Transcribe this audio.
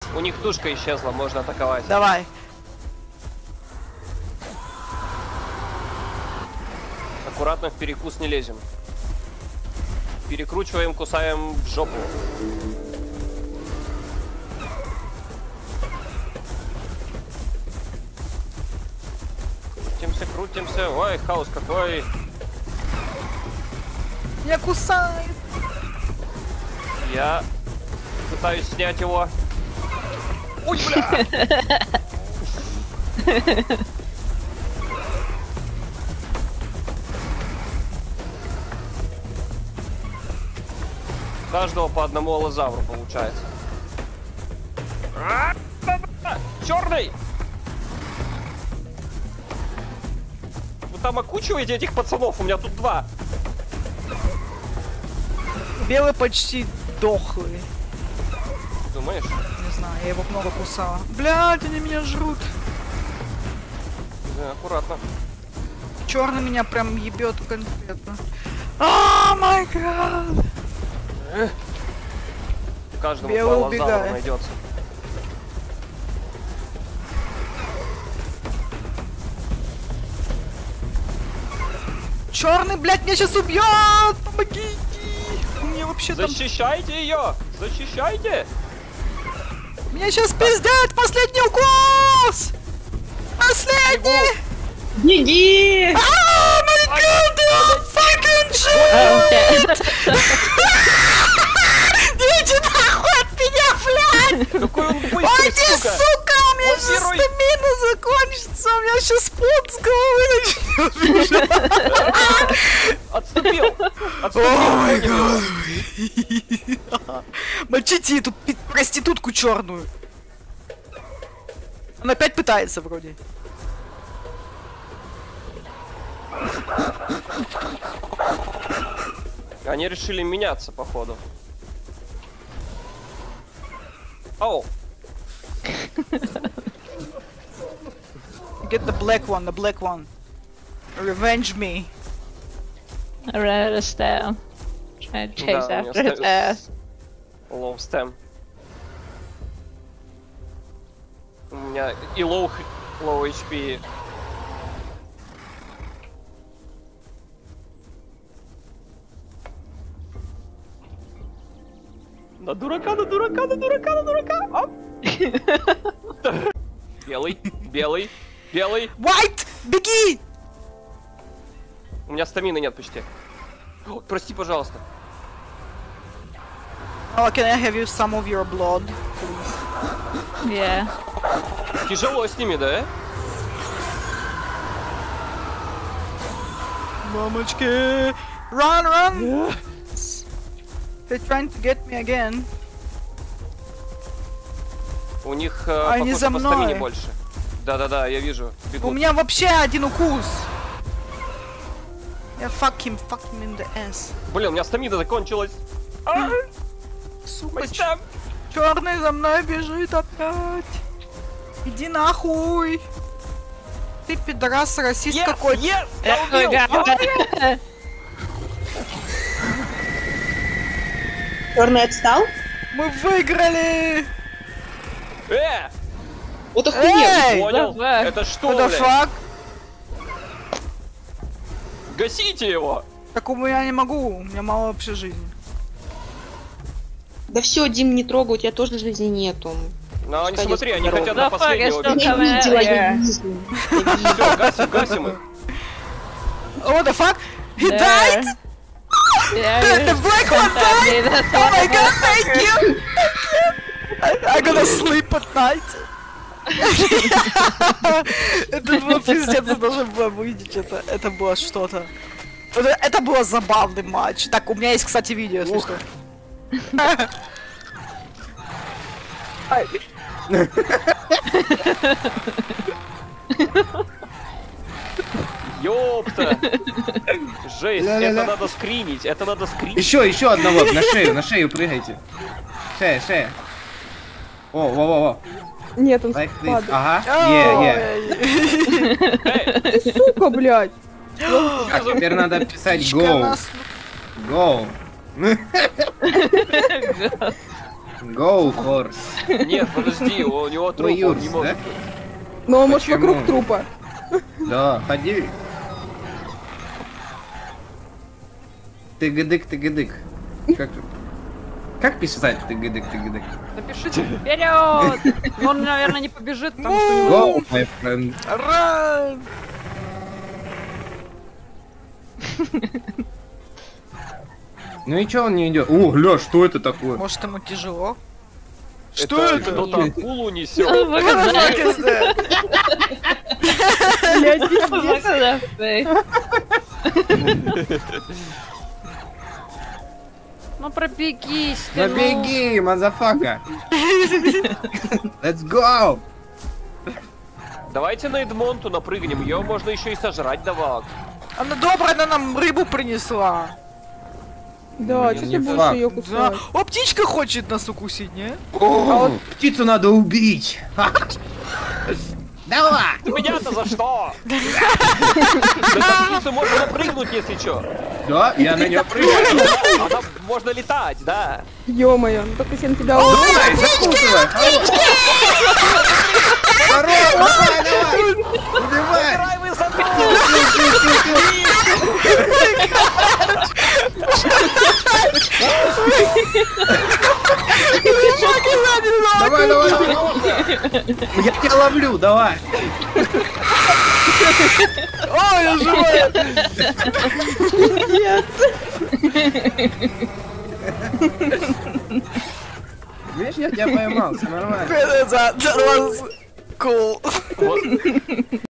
У них тушка исчезла, можно атаковать. Давай. Аккуратно в перекус не лезем. Перекручиваем, кусаем в жопу. Крутимся, крутимся. Ой, хаос какой. Меня кусает. Я пытаюсь снять его. Ой, бля! Каждого по одному аллозавру получается. Черный! Вы там окучиваете этих пацанов? У меня тут два. Белый почти дохлый. Думаешь? Не знаю, я его много кусала. Блядь, они меня жрут. Да, аккуратно. Черный меня прям ебет конкретно. О май гад! Каждому Белый по аллозавру убегает. найдется. Черный, блядь, меня сейчас убьет! Помогите! У меня вообще там... Защищайте ее! Защищайте! Меня сейчас пиздят! Последний укус! Последний! Беги! Oh my god! Fucking shit! Иди нахуй от меня, блядь! Какой он быстрый, Ой, ты, сука! сука! У меня сейчас Лавируй! стамина закончится! У меня сейчас пот с головы начнет бежать! Отступил! Отступил! О май понял. гад! Мочите эту проститутку черную! Она опять пытается вроде. Они решили меняться, походу. Оу! Get the black one. Revenge me. Red is down. Try to chase Да, у after меня his ass. Low stem. У меня и low HP. На дурака, на дурака, на дурака, на дурака! Оп. Белый, белый, белый. White! Беги! У меня стамины нет почти. О, прости, пожалуйста. Oh, can I have you some of your blood? Yeah. Тяжело с ними, да? Мамочки! Run! They're trying to get me again. У них, Они похоже, за по стамине мной. больше. Да-да-да, я вижу. У Бегут. меня вообще один укус. Я fuck him in the ass. Блин, у меня стамина закончилась. Сука, Мой стам. черный за мной бежит опять. Иди нахуй. Ты пидорас, расист Yes, какой. yes, я убил, я убил. Черный отстал? Мы выиграли! Вот охуел. Эй! Понял? Да. Это что, What the блядь? fuck? Гасите его! Так у меня не могу, у меня мало вообще жизни. Да все, Дим, не трогай, у тебя тоже жизни нету. Ну, не Пускай смотри, они здесь хотят здорово. на последнего Я убить. видела, я вижу. Все, гасим, гасим их. What the fuck? He There. died? Yeah, The black one died? Oh my god, thank you! I'm gonna sleep at night. Это было пиздец, я должен был увидеть это. Это было что-то. Это было забавный матч. Так, у меня есть, кстати, видео, если что. Ёпта! Жесть, Ля-ля-ля. это надо скринить, это надо скринить. Еще одного, на шею прыгайте. Шея. Во. Нет, он Like this. падает. Ага. Эй, Сука, блядь! Так, теперь надо писать Ичка go. нас- Go. Go, horse. Нет, подожди, у него труп, он Юрс, не да? может. Ну, может, Почему? вокруг трупа. Да, ходи. Тыгыдык. Как писать тыгыдык? Напишите вперед! Но он, наверное, не побежит, потому что у него... Go, my friend. Ран! Ну и чё он не идет? О, гля, что это такое? Может, ему тяжело? Что это? Кто-то акулу несет. What the fuck is that? Блядь, пиздец. Ну пробегись ты, Ну беги, мазафака. Let's go. Давайте на Эдмонту напрыгнем, ее можно еще и сожрать давал. Она добрая, она нам рыбу принесла. Да, Не что ты будешь факт. ее Да. кусать? О, птичка хочет нас укусить, не? О, птицу надо убить. Давай. Ты меня-то за что? Да на птицу можно напрыгнуть, если что. Да, я на нее прыгаю. Она можно летать, да. Ё-моё, ну только если на тебя Давай, закусывай. Хорош, давай. Убивай. Играй высоту! Давай. Я тебя ловлю, давай. О, я живая! Видишь, я тебя поймал, все нормально. That was cool. Вот.